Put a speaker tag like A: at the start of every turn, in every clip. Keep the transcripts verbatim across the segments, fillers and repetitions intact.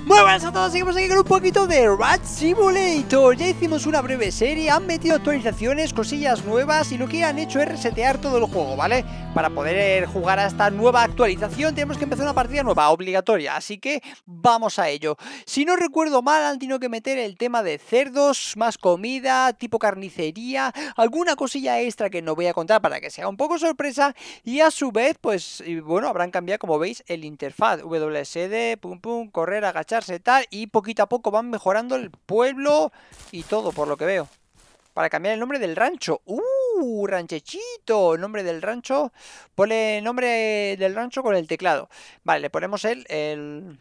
A: Muy buenas a todos, seguimos aquí con un poquito de Rat Simulator. Ya hicimos una breve serie, han metido actualizaciones, cosillas nuevas y lo que han hecho es resetear todo el juego, ¿vale? Para poder jugar a esta nueva actualización tenemos que empezar una partida nueva, obligatoria, así que vamos a ello. Si no recuerdo mal, han tenido que meter el tema de cerdos, más comida, tipo carnicería, alguna cosilla extra que no voy a contar para que sea un poco sorpresa, y a su vez, pues, bueno, habrán cambiado, como veis, el interfaz, W S D, pum pum, correr, agacharse, tal, y poquito a poco van mejorando el pueblo y todo, por lo que veo. Para cambiar el nombre del rancho. ¡Uh! Ranchechito. Nombre del rancho. Ponle nombre del rancho con el teclado. Vale, le ponemos el... el...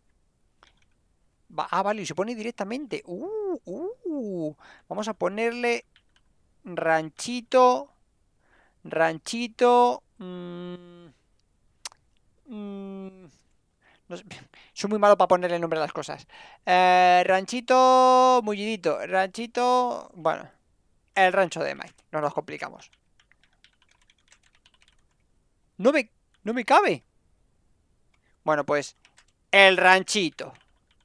A: Ah, vale, y se pone directamente. ¡Uh! ¡Uh! Vamos a ponerle... Ranchito. Ranchito. Mmm... Mmm... No sé, soy muy malo para ponerle nombre a las cosas. Eh, ranchito mullidito. Ranchito... Bueno. El rancho de Mike. No nos complicamos. No me... No me cabe. Bueno, pues... El ranchito.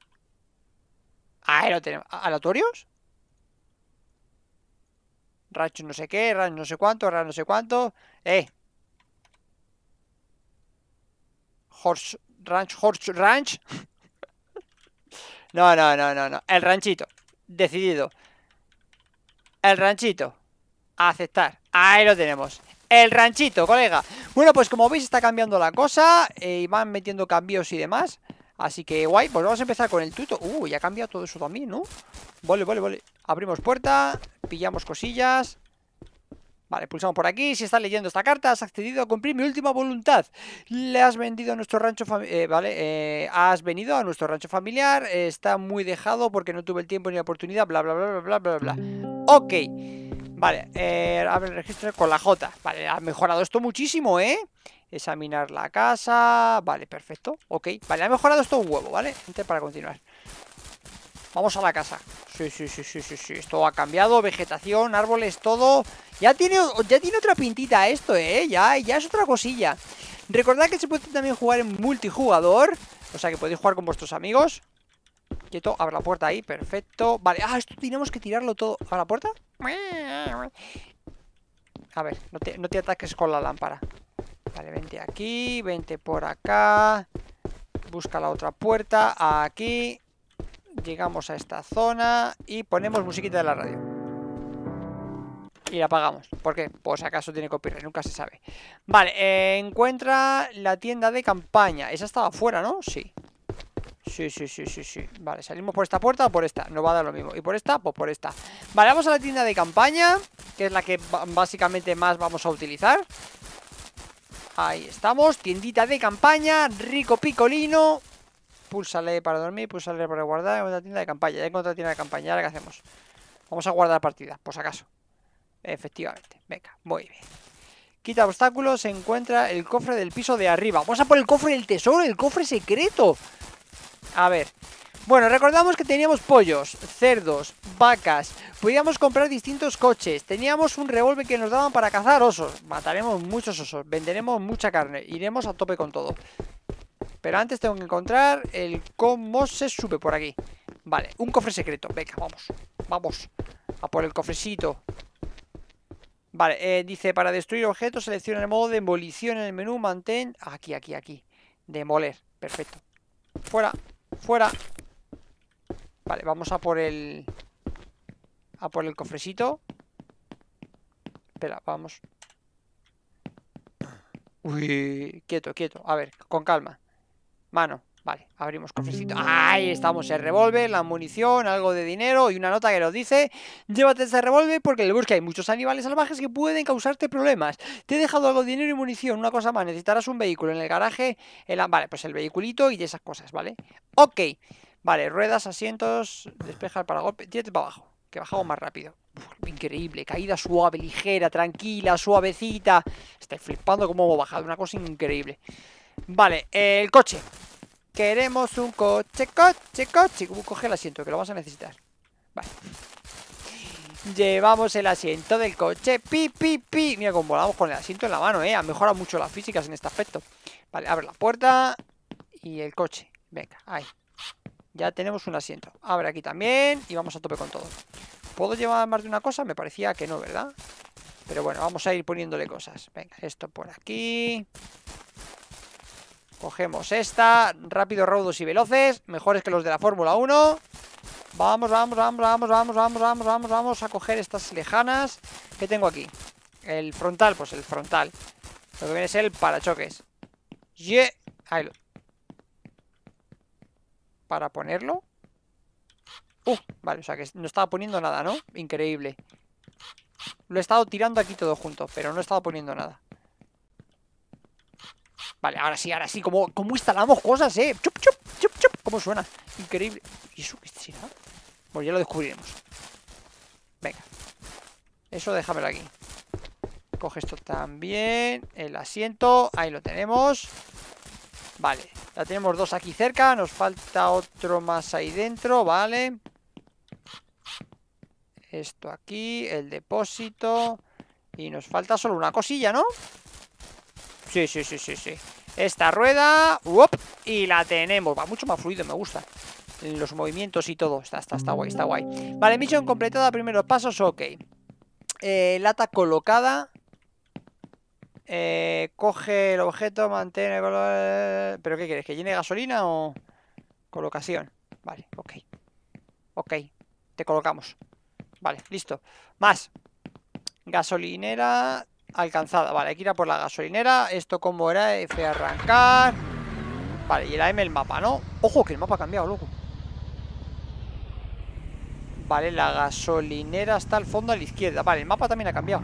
A: Ahí lo tenemos. ¿Aleatorios? Rancho no sé qué, rancho no sé cuánto, rancho no sé cuánto. Eh. Horse... Ranch, horse... Ranch. No, no, no, no, no. El ranchito. Decidido. El ranchito. A aceptar. Ahí lo tenemos. El ranchito, colega. Bueno, pues como veis está cambiando la cosa. eh, Y van metiendo cambios y demás. Así que guay, pues vamos a empezar con el tuto. Uh, ya ha cambiado todo eso también, ¿no? Vale, vale, vale. Abrimos puerta, pillamos cosillas. Vale, pulsamos por aquí. Si estás leyendo esta carta, has accedido a cumplir mi última voluntad. Le has vendido a nuestro rancho familiar. Eh, vale, eh, has venido a nuestro rancho familiar. eh, Está muy dejado porque no tuve el tiempo ni la oportunidad. Bla, bla, bla, bla, bla, bla, bla. Ok. Vale, eh, abre el registro con la J. Vale, ha mejorado esto muchísimo, ¿eh? Examinar la casa. Vale, perfecto. Ok, vale, ha mejorado esto un huevo, ¿vale? Gente, para continuar. Vamos a la casa. Sí, sí, sí, sí, sí, sí. Esto ha cambiado. Vegetación, árboles, todo. Ya tiene, ya tiene otra pintita esto, ¿eh? Ya, ya es otra cosilla. Recordad que se puede también jugar en multijugador. O sea que podéis jugar con vuestros amigos. Quieto, abre la puerta ahí, perfecto. Vale, ah, esto tenemos que tirarlo todo. ¿A la puerta? A ver, no te, no te ataques con la lámpara. Vale, vente aquí, vente por acá. Busca la otra puerta, aquí. Llegamos a esta zona y ponemos musiquita de la radio. Y la apagamos. ¿Por qué? Pues acaso tiene copyright, nunca se sabe. Vale, eh, encuentra la tienda de campaña. Esa estaba afuera, ¿no? Sí. Sí, sí, sí, sí, sí. Vale, salimos por esta puerta o por esta. No va a dar lo mismo. ¿Y por esta? Pues por esta. Vale, vamos a la tienda de campaña, que es la que básicamente más vamos a utilizar. Ahí estamos. Tiendita de campaña. Rico picolino. Púlsale para dormir, púlsale para guardar. Otra tienda de campaña. Ya encontré la tienda de campaña. ¿Ahora qué hacemos? Vamos a guardar partida, por si acaso. Efectivamente. Venga, muy bien. Quita obstáculos. Se encuentra el cofre del piso de arriba. Vamos a por el cofre del tesoro, el cofre secreto. A ver, bueno, recordamos que teníamos pollos, cerdos, vacas. Podíamos comprar distintos coches. Teníamos un revólver que nos daban para cazar osos. Mataremos muchos osos, venderemos mucha carne. Iremos a tope con todo. Pero antes tengo que encontrar el cómo se sube por aquí. Vale, un cofre secreto, venga, vamos. Vamos, a por el cofrecito. Vale, eh, dice, para destruir objetos selecciona el modo de demolición en el menú. Mantén, aquí, aquí, aquí. Demoler, perfecto. Fuera. Fuera. Vale, vamos a por el... A por el cofrecito. Espera, vamos. Uy, quieto, quieto. A ver, con calma. Mano, vale, abrimos cofrecito. Ahí estamos, el revólver, la munición, algo de dinero y una nota que nos dice: llévate este revólver porque en el bosque hay muchos animales salvajes que pueden causarte problemas. Te he dejado algo de dinero y munición, una cosa más, necesitarás un vehículo en el garaje. En la... Vale, pues el vehiculito y esas cosas, ¿vale? Ok, vale, ruedas, asientos, despeja el paragolpe, tírate para abajo, que bajamos más rápido. Uf, increíble, caída suave, ligera, tranquila, suavecita. Estoy flipando cómo hemos bajado, una cosa increíble. Vale, eh, el coche. Queremos un coche, coche, coche. Uh, coge el asiento, que lo vamos a necesitar. Vale. Llevamos el asiento del coche. Pi, pi, pi. Mira cómo volamos con el asiento en la mano, eh. Han mejorado mucho las físicas en este aspecto. Vale, abre la puerta. Y el coche. Venga, ahí. Ya tenemos un asiento. Abre aquí también y vamos a tope con todo. ¿Puedo llevar más de una cosa? Me parecía que no, ¿verdad? Pero bueno, vamos a ir poniéndole cosas. Venga, esto por aquí. Cogemos esta. Rápidos, raudos y veloces. Mejores que los de la Fórmula uno. Vamos, vamos, vamos, vamos, vamos, vamos, vamos, vamos, vamos a coger estas lejanas. ¿Qué tengo aquí? El frontal, pues el frontal. Lo que viene a ser el parachoques. Yeah. Ahí lo... Para ponerlo. Uh, vale, o sea que no estaba poniendo nada, ¿no? Increíble. Lo he estado tirando aquí todo junto, pero no he estado poniendo nada. Vale, ahora sí, ahora sí. ¿Cómo, cómo instalamos cosas, eh? Chup, chup, chup, chup. ¿Cómo suena? Increíble. ¿Y eso qué será? Pues ya lo descubriremos. Venga. Eso déjamelo aquí. Coge esto también. El asiento. Ahí lo tenemos. Vale. Ya tenemos dos aquí cerca. Nos falta otro más ahí dentro. Vale. Esto aquí. El depósito. Y nos falta solo una cosilla, ¿no? Sí, sí, sí, sí, sí. Esta rueda. ¡Uop! Y la tenemos. Va mucho más fluido, me gusta. Los movimientos y todo. Está, está, está guay, está guay. Vale, misión completada. Primeros pasos, ok. Eh, lata colocada. Eh, coge el objeto, mantén. ¿Pero qué quieres? ¿Que llene gasolina o colocación? Vale, ok. Ok, te colocamos. Vale, listo. Más. Gasolinera alcanzada. Vale, hay que ir a por la gasolinera. Esto como era F arrancar. Vale, y la M el mapa, ¿no? Ojo, que el mapa ha cambiado, loco. Vale, la gasolinera está al fondo a la izquierda. Vale, el mapa también ha cambiado.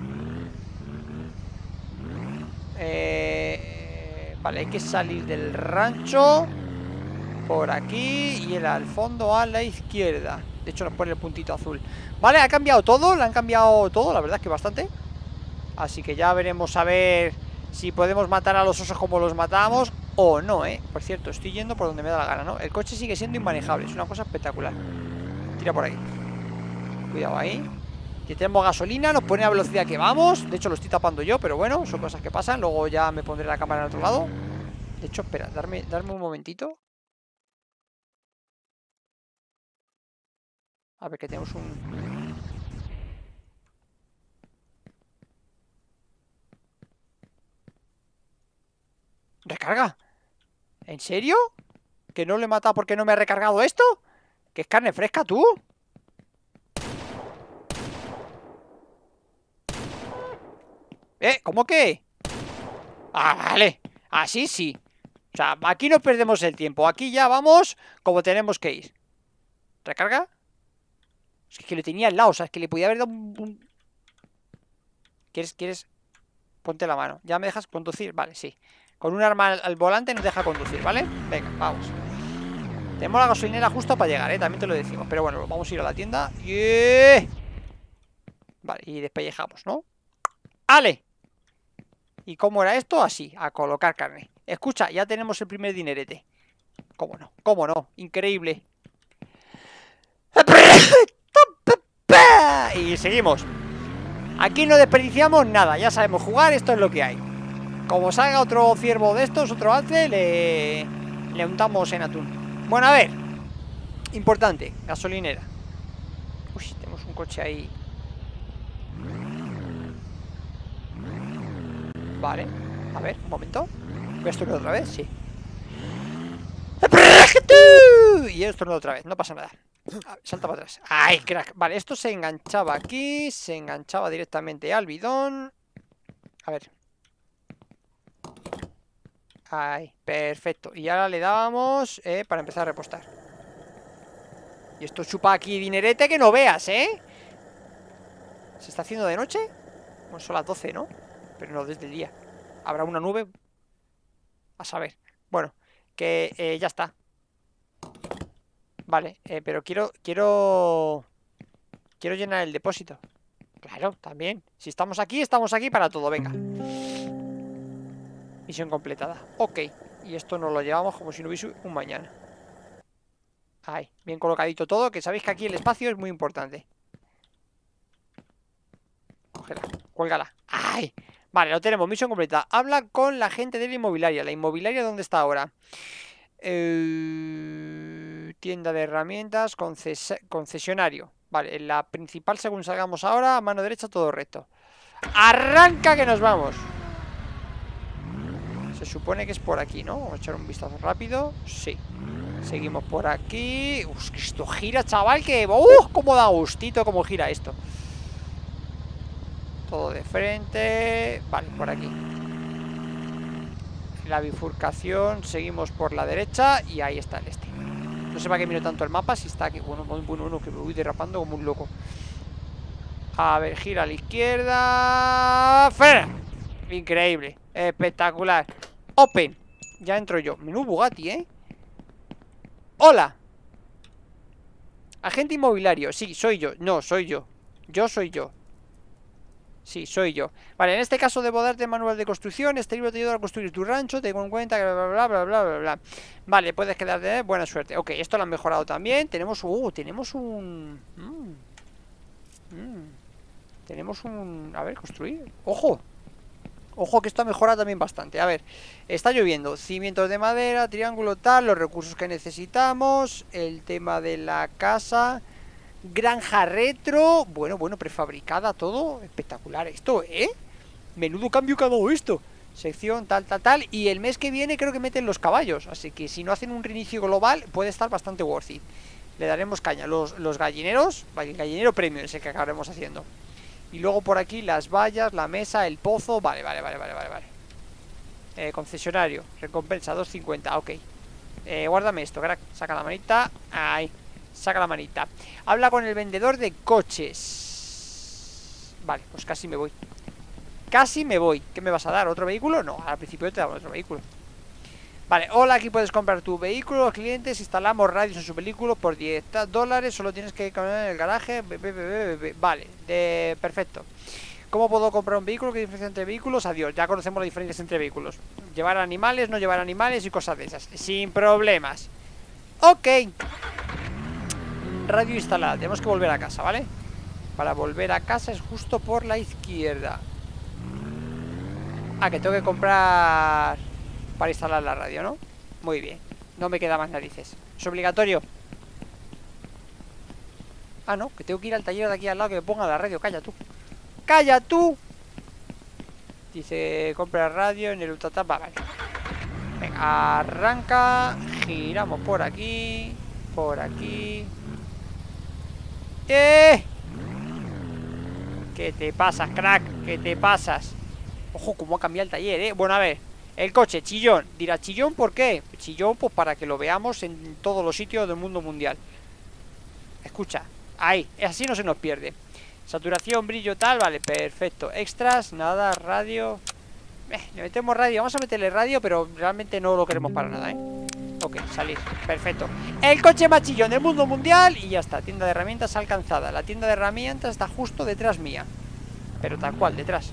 A: Eh, vale, hay que salir del rancho por aquí y el al fondo a la izquierda. De hecho nos pone el puntito azul. Vale, ha cambiado todo, le han cambiado todo, la verdad es que bastante. Así que ya veremos a ver si podemos matar a los osos como los matamos o no, eh. Por cierto, estoy yendo por donde me da la gana, ¿no? El coche sigue siendo inmanejable, es una cosa espectacular. Tira por ahí. Cuidado ahí. Que tenemos gasolina, nos pone a velocidad que vamos. De hecho lo estoy tapando yo, pero bueno, son cosas que pasan. Luego ya me pondré la cámara en otro lado. De hecho, espera, darme, darme un momentito. A ver, que tenemos un... ¿Recarga? ¿En serio? ¿Que no le he matado porque no me ha recargado esto? ¿Que es carne fresca, tú? ¿Eh? ¿Cómo que? Ah, vale. Así sí. O sea, aquí no perdemos el tiempo. Aquí ya vamos como tenemos que ir. ¿Recarga? Es que lo tenía al lado. O sea, es que le podía haber dado un... un... ¿Quieres? ¿Quieres? Ponte la mano. ¿Ya me dejas conducir? Vale, sí. Con un arma al, al volante nos deja conducir, ¿vale? Venga, vamos. Tenemos la gasolinera justo para llegar, ¿eh? También te lo decimos. Pero bueno, vamos a ir a la tienda. ¡Yeah! Vale, y despellejamos, ¿no? ¡Ale! ¿Y cómo era esto? Así, a colocar carne. Escucha, ya tenemos el primer dinerete. ¿Cómo no? ¿Cómo no? Increíble. Y seguimos. Aquí no desperdiciamos nada, ya sabemos jugar, esto es lo que hay. Como salga otro ciervo de estos, otro alce, le, le untamos en atún. Bueno, a ver. Importante, gasolinera. Uy, tenemos un coche ahí. Vale, a ver, un momento. Voy a estornudar otra vez, sí. Y estornudo otra vez, no pasa nada. Salta para atrás. ¡Ay, crack! Vale, esto se enganchaba aquí. Se enganchaba directamente al bidón. A ver. Ahí, perfecto. Y ahora le dábamos eh, para empezar a repostar. Y esto chupa aquí dinerete que no veas, ¿eh? ¿Se está haciendo de noche? Bueno, son las doce, ¿no? Pero no desde el día. ¿Habrá una nube? A saber. Bueno, que eh, ya está. Vale, eh, pero quiero, quiero... Quiero llenar el depósito. Claro, también. Si estamos aquí, estamos aquí para todo, venga. Misión completada. Ok, y esto nos lo llevamos como si no hubiese un mañana. Ahí, bien colocadito todo, que sabéis que aquí el espacio es muy importante. Cógela, cuélgala. ¡Ay! Vale, lo tenemos, misión completa. Habla con la gente de la inmobiliaria. ¿La inmobiliaria dónde está ahora? Eh... Tienda de herramientas, conces concesionario. Vale, en la principal según salgamos ahora, a mano derecha todo recto. ¡Arranca que nos vamos! Se supone que es por aquí, ¿no? Vamos a echar un vistazo rápido. Sí. Seguimos por aquí. Uf, que esto gira, chaval, que... ¡Uh! Cómo da gustito cómo gira esto. Todo de frente. Vale, por aquí. La bifurcación. Seguimos por la derecha. Y ahí está el este. No sé para qué miro tanto el mapa. Si está aquí. Bueno, bueno, bueno, que me voy derrapando como un loco. A ver, gira a la izquierda. ¡Frena! Increíble. Espectacular. Open. Ya entro yo. Menú Bugatti, ¿eh? Hola. Agente inmobiliario. Sí, soy yo. No, soy yo. Yo soy yo. Sí, soy yo. Vale, en este caso debo darte manual de construcción. Este libro te ayuda a construir tu rancho. Tengo en cuenta que bla, bla, bla, bla, bla, bla. Vale, puedes quedarte. Buena suerte. Ok, esto lo han mejorado también. Tenemos... Uh, tenemos un... Mm. Mm. Tenemos un... A ver, construir. ¡Ojo! Ojo que esto mejora también bastante. A ver, está lloviendo. Cimientos de madera, triángulo tal, los recursos que necesitamos. El tema de la casa. Granja retro. Bueno, bueno, prefabricada, todo. Espectacular esto, ¿eh? Menudo cambio que ha dado esto. Sección tal, tal, tal. Y el mes que viene creo que meten los caballos. Así que si no hacen un reinicio global, puede estar bastante worth it. Le daremos caña. Los, los gallineros. Vale, el gallinero premium es el que acabaremos haciendo. Y luego por aquí las vallas, la mesa, el pozo. Vale, vale, vale, vale, vale, vale. Eh, concesionario, recompensa dos cincuenta, ok. eh, Guárdame esto, crack, saca la manita. Ahí, saca la manita. Habla con el vendedor de coches. Vale, pues casi me voy. Casi me voy. ¿Qué me vas a dar? ¿Otro vehículo? No, al principio te damos otro vehículo. Vale, hola, aquí puedes comprar tu vehículo. Los clientes, instalamos radios en su vehículo por diez dólares. Solo tienes que ir en el garaje. Vale, de... perfecto. ¿Cómo puedo comprar un vehículo? ¿Qué diferencia entre vehículos? Adiós, ya conocemos las diferencias entre vehículos. Llevar animales, no llevar animales y cosas de esas. Sin problemas. Ok. Radio instalada, tenemos que volver a casa, ¿vale? Para volver a casa es justo por la izquierda. Ah, que tengo que comprar... para instalar la radio, ¿no? Muy bien, no me queda más narices. Es obligatorio. Ah, no, que tengo que ir al taller de aquí al lado que me ponga la radio. Calla tú. ¡Calla tú! Dice, compra radio en el Utatap. Va, vale. Venga, arranca. Giramos por aquí. Por aquí. ¡Eh! ¿Qué te pasas, crack? ¿Qué te pasas? Ojo, cómo ha cambiado el taller, ¿eh? Bueno, a ver. El coche, chillón. Dirá, ¿chillón por qué? Chillón, pues para que lo veamos en todos los sitios del mundo mundial. Escucha. Ahí, así no se nos pierde. Saturación, brillo, tal, vale, perfecto. Extras, nada, radio. eh, Le metemos radio, vamos a meterle radio, pero realmente no lo queremos para nada, ¿eh? Ok, salir, perfecto. El coche más chillón del mundo mundial. Y ya está, tienda de herramientas alcanzada. La tienda de herramientas está justo detrás mía. Pero tal cual, detrás.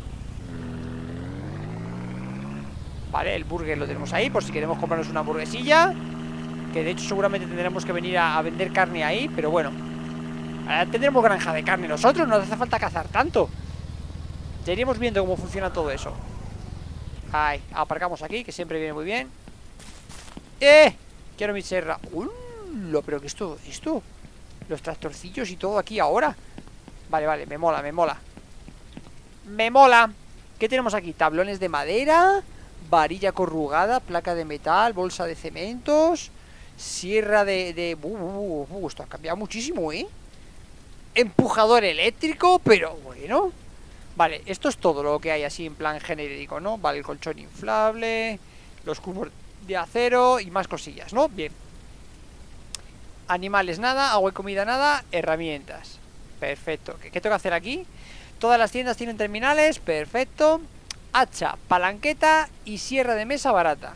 A: Vale, el burger lo tenemos ahí, por si queremos comprarnos una hamburguesilla. Que de hecho seguramente tendremos que venir a, a vender carne ahí, pero bueno. Ahora tendremos granja de carne nosotros, no hace falta cazar tanto. Ya iremos viendo cómo funciona todo eso. Ahí, aparcamos aquí, que siempre viene muy bien. ¡Eh! Quiero mi serra. ¡Uh! Pero que es todo esto. Los tractorcillos y todo aquí ahora. Vale, vale, me mola, me mola. Me mola. ¿Qué tenemos aquí? Tablones de madera, varilla corrugada, placa de metal, bolsa de cementos, sierra de... de... Uh, uh, uh, esto ha cambiado muchísimo, ¿eh? Empujador eléctrico, pero bueno. Vale, esto es todo lo que hay así en plan genérico, ¿no? Vale, el colchón inflable, los cubos de acero y más cosillas, ¿no? Bien. Animales nada, agua y comida nada, herramientas. Perfecto. ¿Qué, qué tengo que hacer aquí? Todas las tiendas tienen terminales, perfecto. Hacha, palanqueta y sierra de mesa barata.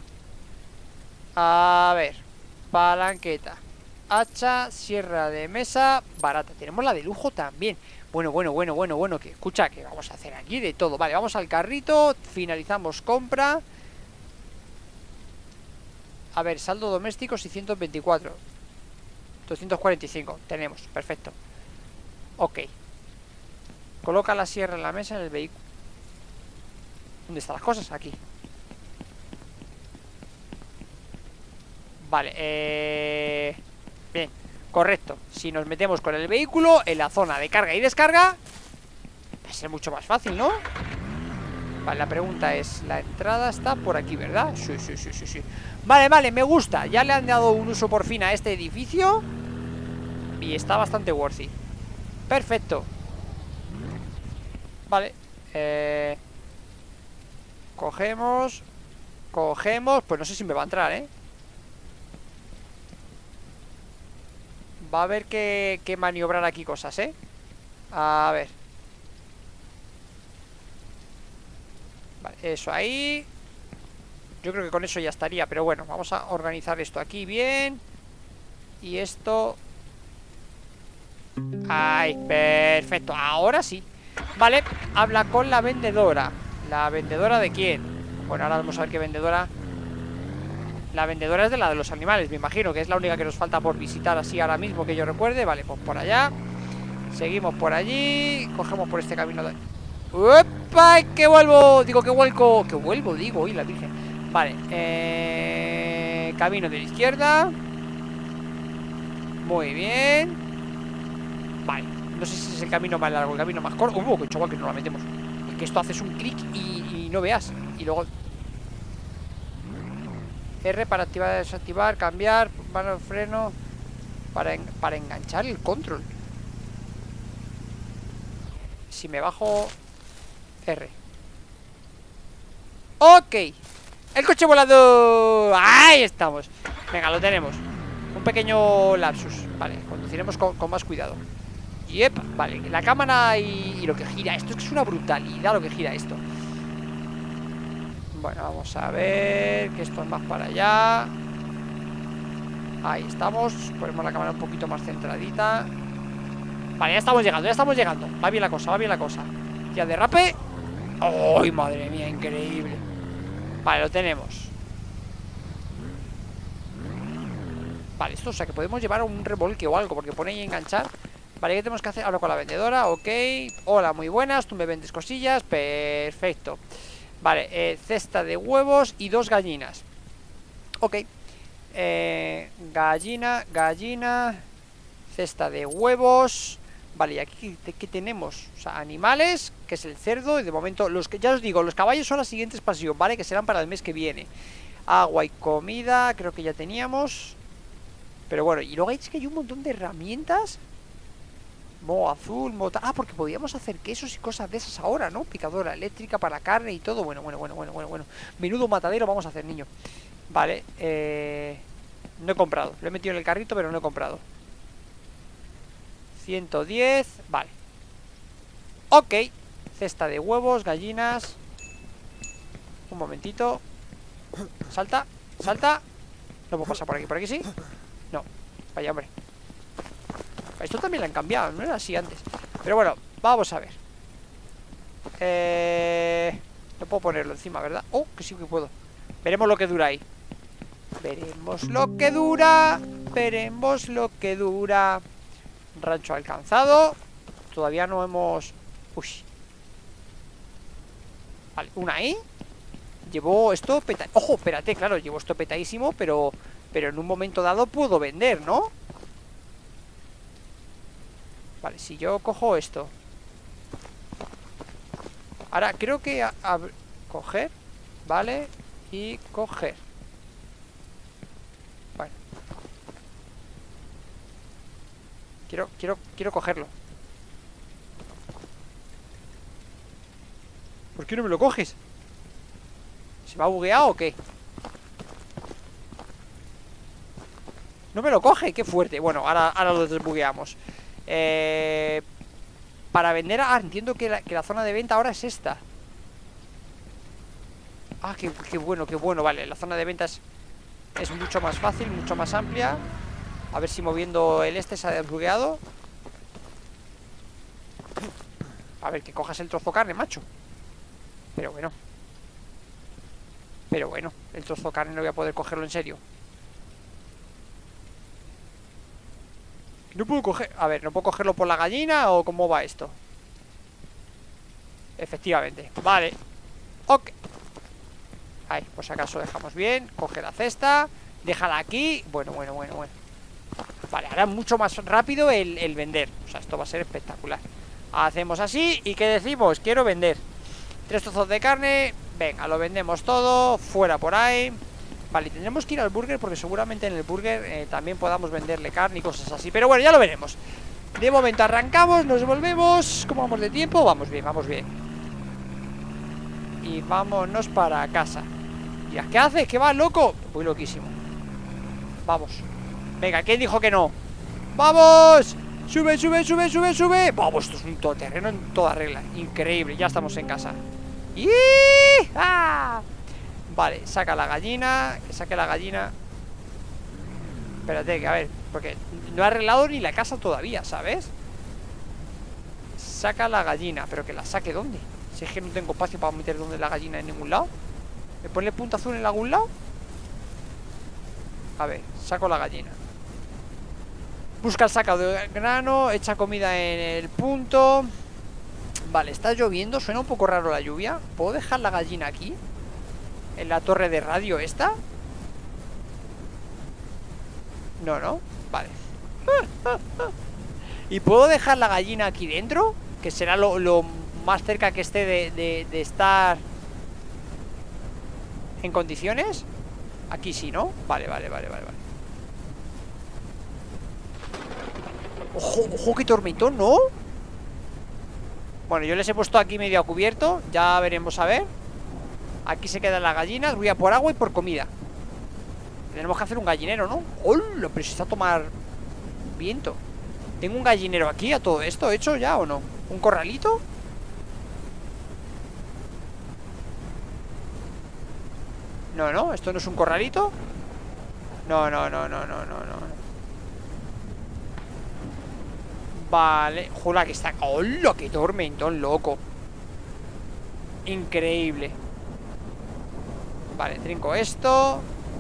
A: A ver, palanqueta, hacha, sierra de mesa barata. Tenemos la de lujo también. Bueno, bueno, bueno, bueno, bueno. Que escucha, que vamos a hacer aquí de todo. Vale, vamos al carrito. Finalizamos compra. A ver, saldo doméstico seiscientos veinticuatro. doscientos cuarenta y cinco. Tenemos, perfecto. Ok. Coloca la sierra en la mesa en el vehículo. ¿Dónde están las cosas? Aquí. Vale, eh... Bien, correcto. Si nos metemos con el vehículo en la zona de carga y descarga, va a ser mucho más fácil, ¿no? Vale, la pregunta es, la entrada está por aquí, ¿verdad? Sí, sí, sí, sí, sí. Vale, vale, me gusta. Ya le han dado un uso por fin a este edificio y está bastante worthy. Perfecto. Vale. Eh... Cogemos. Cogemos. Pues no sé si me va a entrar, ¿eh? Va a haber que, que maniobrar aquí cosas, ¿eh? A ver. Vale, eso ahí. Yo creo que con eso ya estaría. Pero bueno, vamos a organizar esto aquí bien. Y esto... Ay, perfecto. Ahora sí. Vale, habla con la vendedora. ¿La vendedora de quién? Bueno, ahora vamos a ver qué vendedora. La vendedora es de la de los animales, me imagino, que es la única que nos falta por visitar así ahora mismo que yo recuerde. Vale, pues por allá. Seguimos por allí. Cogemos por este camino de... ¡Uepa! ¡Que vuelvo! Digo, que vuelco. Que vuelvo, digo, uy, la virgen. Vale, eh... camino de la izquierda. Muy bien. Vale, no sé si es el camino más largo, el camino más corto. ¡Uh, que chaval, que no la metemos! Es que esto haces un clic y, y no veas. Y luego... R para activar, desactivar, cambiar, mano de freno. Para, en, para enganchar el control. Si me bajo... R. Ok. El coche volado. Ahí estamos. Venga, lo tenemos. Un pequeño lapsus. Vale, conduciremos con, con más cuidado. Yep, vale, la cámara y, y lo que gira. Esto es que es una brutalidad lo que gira esto. Bueno, vamos a ver. Que esto es más para allá. Ahí estamos. Ponemos la cámara un poquito más centradita. Vale, ya estamos llegando, ya estamos llegando. Va bien la cosa, va bien la cosa. Ya derrape. ¡Ay, madre mía, increíble! Vale, lo tenemos. Vale, esto, o sea, que podemos llevar un remolque o algo, porque pone ahí enganchar. Vale, ¿qué tenemos que hacer? Hablo con la vendedora, ok. Hola, muy buenas, tú me vendes cosillas. Perfecto. Vale, eh, cesta de huevos y dos gallinas. Ok. eh, Gallina, gallina. Cesta de huevos. Vale, y aquí ¿qué tenemos? O sea, animales, que es el cerdo. Y de momento, los que ya os digo, los caballos son la siguiente expansión, ¿vale? Que serán para el mes que viene. Agua y comida, creo que ya teníamos. Pero bueno, y luego es que hay un montón de herramientas. Moho azul, moho... Ah, porque podíamos hacer quesos y cosas de esas ahora, ¿no? Picadora eléctrica para carne y todo. Bueno, bueno, bueno, bueno, bueno, bueno. Menudo matadero vamos a hacer, niño. Vale, eh... no he comprado. Lo he metido en el carrito, pero no he comprado. ciento diez, vale. Ok. Cesta de huevos, gallinas. Un momentito. Salta, salta. No puedo pasar por aquí, por aquí sí. No, vaya hombre. Esto también lo han cambiado, no era así antes. Pero bueno, vamos a ver. Eh... No puedo ponerlo encima, ¿verdad? Oh, que sí que puedo. Veremos lo que dura ahí. Veremos lo que dura. Veremos lo que dura. Rancho alcanzado. Todavía no hemos... Uy. Vale, una ahí. Llevo esto peta... Ojo, espérate, claro, llevo esto petadísimo, pero... Pero en un momento dado puedo vender, ¿no? Vale, si yo cojo esto. Ahora, creo que a, a, coger. Vale, y coger. Vale. Quiero, quiero, quiero cogerlo. ¿Por qué no me lo coges? ¿Se me ha bugueado o qué? No me lo coge, qué fuerte. Bueno, ahora, ahora lo desbugueamos. Eh, para vender... Ah, entiendo que la, que la zona de venta ahora es esta. Ah, qué, qué bueno, qué bueno. Vale, la zona de venta es, es mucho más fácil, mucho más amplia. A ver si moviendo el este se ha desbugueado. A ver, que cojas el trozo de carne, macho. Pero bueno. Pero bueno, el trozo de carne no voy a poder cogerlo en serio. No puedo coger... A ver, ¿no puedo cogerlo por la gallina o cómo va esto? Efectivamente, vale. Ok. Ahí, por si acaso dejamos bien. Coge la cesta. Déjala aquí. Bueno, bueno, bueno, bueno. Vale, ahora mucho más rápido el, el vender. O sea, esto va a ser espectacular. Hacemos así y ¿qué decimos? Quiero vender tres trozos de carne. Venga, lo vendemos todo. Fuera por ahí. Vale, tendremos que ir al burger porque seguramente en el burger eh, también podamos venderle carne y cosas así. Pero bueno, ya lo veremos. De momento arrancamos, nos volvemos. ¿Cómo vamos de tiempo? Vamos bien, vamos bien. Y vámonos para casa. Ya, ¿qué haces? ¿Qué vas, loco? Voy loquísimo. Vamos. Venga, ¿quién dijo que no? ¡Vamos! ¡Sube, sube, sube, sube, sube! Vamos, esto es un todoterreno en toda regla. Increíble, ya estamos en casa. ¡Y! ¡Ah! Vale, saca la gallina. Que saque la gallina. Espérate, que a ver, porque no ha arreglado ni la casa todavía, ¿sabes? Saca la gallina, pero que la saque ¿dónde? Si es que no tengo espacio para meter donde la gallina en ningún lado. ¿Me pone punto azul en algún lado? A ver, saco la gallina. Busca el saco de grano. Echa comida en el punto. Vale, está lloviendo. Suena un poco raro la lluvia. ¿Puedo dejar la gallina aquí? En la torre de radio esta. No, no, vale. ¿Y puedo dejar la gallina aquí dentro? Que será lo, lo más cerca que esté de, de, de estar en condiciones. Aquí sí, ¿no? Vale, vale, vale, vale, vale. Ojo, ojo, qué tormentón, ¿no? Bueno, yo les he puesto aquí medio a cubierto. Ya veremos, a ver. Aquí se quedan las gallinas. Voy a por agua y por comida. Tenemos que hacer un gallinero, ¿no? ¡Hola! Pero se está a tomar viento. ¿Tengo un gallinero aquí a todo esto hecho ya o no? ¿Un corralito? No, no, esto no es un corralito. No, no, no, no, no, no, no. Vale, joder, que está. ¡Hola! ¡Qué tormentón, loco! Increíble. Vale, trinco esto.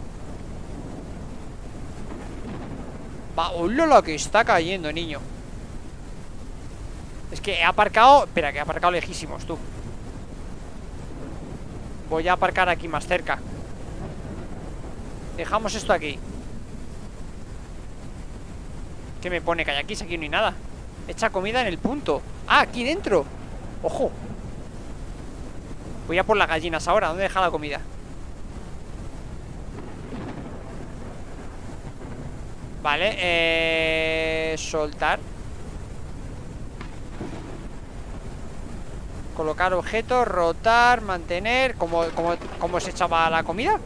A: Va, hola, lo que está cayendo, niño. Es que he aparcado. Espera, que he aparcado lejísimos, tú. Voy a aparcar aquí más cerca. Dejamos esto aquí. ¿Qué me pone? Que hay aquí, si aquí no hay nada. Echa comida en el punto. Ah, aquí dentro. Ojo. Voy a por las gallinas ahora. ¿Dónde deja la comida? Vale, eh... soltar. Colocar objetos, rotar, mantener. ¿Cómo, cómo, cómo se echaba la comida?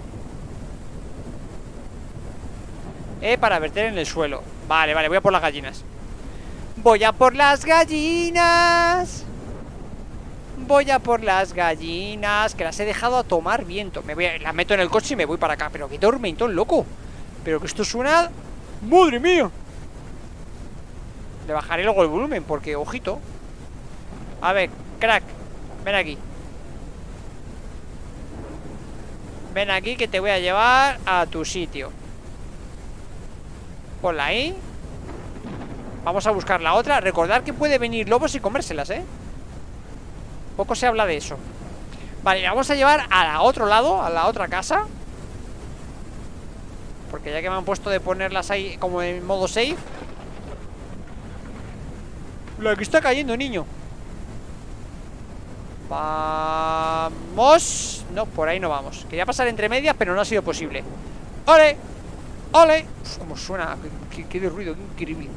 A: Eh, para verter en el suelo. Vale, vale, voy a por las gallinas. Voy a por las gallinas. Voy a por las gallinas. Que las he dejado a tomar viento. Me voy a, las meto en el coche y me voy para acá. Pero qué tormentón, loco. Pero que esto suena... ¡Madre mía! Le bajaré luego el volumen porque, ojito. A ver, crack, ven aquí. Ven aquí que te voy a llevar a tu sitio. Ponla ahí. Vamos a buscar la otra. Recordad que puede venir lobos y comérselas, ¿eh? Poco se habla de eso. Vale, la vamos a llevar al otro lado, a la otra casa. Porque ya que me han puesto de ponerlas ahí como en modo safe. La que está cayendo, niño. Vamos. No, por ahí no vamos. Quería pasar entre medias, pero no ha sido posible. ¡Ole! ¡Ole! Uf, cómo suena. Qué, qué de ruido, qué increíble.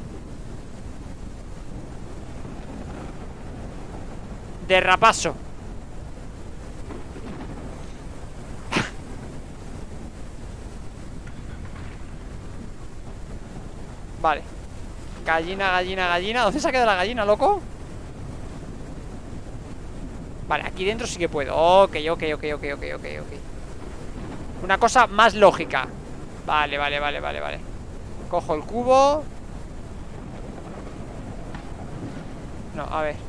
A: Derrapaso. Vale. Gallina, gallina, gallina. ¿Dónde se ha quedado la gallina, loco? Vale, aquí dentro sí que puedo. Ok, ok, ok, ok, ok, ok, ok. Una cosa más lógica. Vale, vale, vale, vale, vale. Cojo el cubo. No, a ver.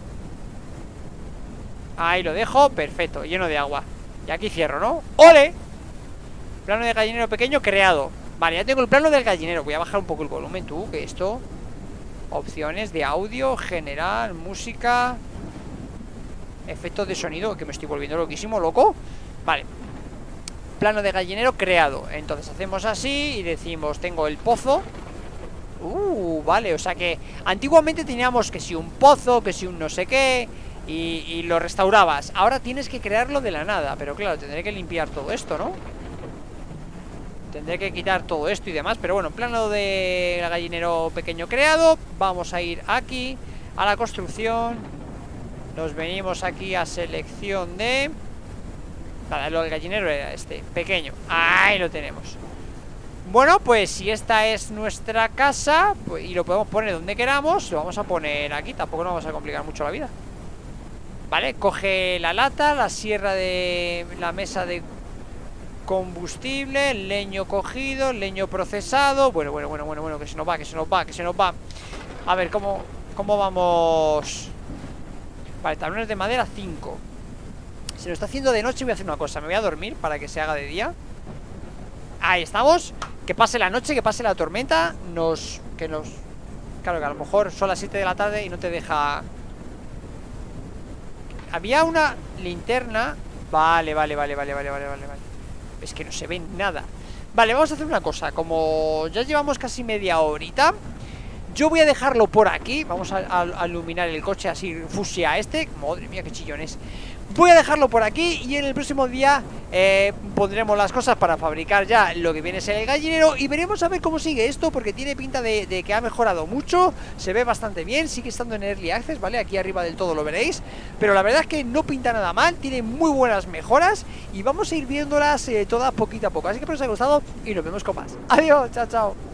A: Ahí lo dejo, perfecto, lleno de agua. Y aquí cierro, ¿no? ¡Ole! Plano de gallinero pequeño creado. Vale, ya tengo el plano del gallinero. Voy a bajar un poco el volumen, tú, que esto... Opciones de audio, general, música... Efectos de sonido, que me estoy volviendo loquísimo, loco. Vale. Plano de gallinero creado. Entonces hacemos así y decimos, tengo el pozo. Uh, vale, o sea que antiguamente teníamos que si un pozo, que si un no sé qué, y, y lo restaurabas. Ahora tienes que crearlo de la nada, pero claro, tendré que limpiar todo esto, ¿no? Tendré que quitar todo esto y demás, pero bueno, en plano de gallinero pequeño creado, vamos a ir aquí a la construcción. Nos venimos aquí a selección de... Vale, lo del gallinero era este, pequeño. Ahí lo tenemos. Bueno, pues si esta es nuestra casa, pues, y lo podemos poner donde queramos, lo vamos a poner aquí. Tampoco nos vamos a complicar mucho la vida. Vale, coge la lata, la sierra de la mesa de combustible, leño cogido, leño procesado. Bueno, bueno, bueno, bueno, bueno, que se nos va, que se nos va, que se nos va. A ver, ¿cómo, cómo vamos? Vale, tablones de madera, cinco. Se nos está haciendo de noche, voy a hacer una cosa. Me voy a dormir para que se haga de día. Ahí estamos. Que pase la noche, que pase la tormenta. Nos... que nos... Claro que a lo mejor son las siete de la tarde y no te deja... Había una linterna. Vale, vale, vale, vale, vale, vale, vale, vale. Es que no se ve nada. Vale, vamos a hacer una cosa. Como ya llevamos casi media horita, yo voy a dejarlo por aquí. Vamos a, a, a iluminar el coche así, fusia este. Madre mía, qué chillones. Voy a dejarlo por aquí y en el próximo día eh, pondremos las cosas para fabricar ya lo que viene a ser el gallinero. Y veremos a ver cómo sigue esto, porque tiene pinta de, de que ha mejorado mucho. Se ve bastante bien, sigue estando en Early Access, ¿vale? Aquí arriba del todo lo veréis. Pero la verdad es que no pinta nada mal, tiene muy buenas mejoras. Y vamos a ir viéndolas eh, todas poquito a poco. Así que espero que os haya gustado y nos vemos con más. Adiós, chao, chao.